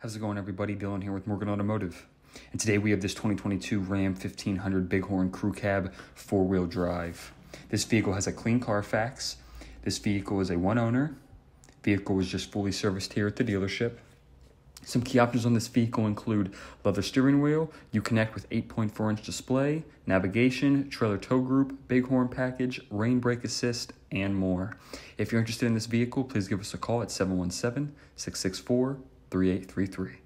How's it going, everybody? Dylan here with Morgan Automotive. And today we have this 2022 Ram 1500 Bighorn Crew Cab 4-wheel drive. This vehicle has a clean Carfax. This vehicle is a one owner. Vehicle was just fully serviced here at the dealership. Some key options on this vehicle include leather steering wheel, Uconnect with 8.4-inch display, navigation, trailer tow group, Bighorn package, rain brake assist, and more. If you're interested in this vehicle, please give us a call at 717-664-3833.